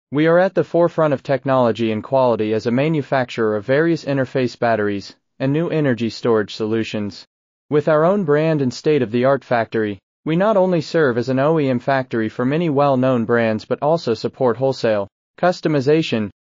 We are at the forefront of technology and quality as a manufacturer of various interface batteries and new energy storage solutions. With our own brand and state-of-the-art factory, we not only serve as an OEM factory for many well-known brands but also support wholesale, customization,